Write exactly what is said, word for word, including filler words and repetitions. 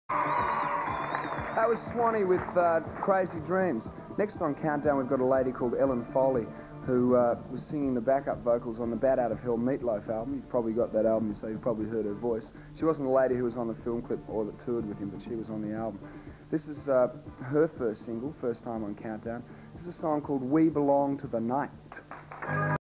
That was Swanee with uh, Crazy Dreams. Next on Countdown, we've got a lady called Ellen Foley, who uh, was singing the backup vocals on the Bat Out of Hell Meatloaf album. You've probably got that album, so you've probably heard her voice. She wasn't a lady who was on the film clip or that toured with him, but she was on the album. This is uh, her first single, first time on Countdown. This is a song called We Belong to the Night.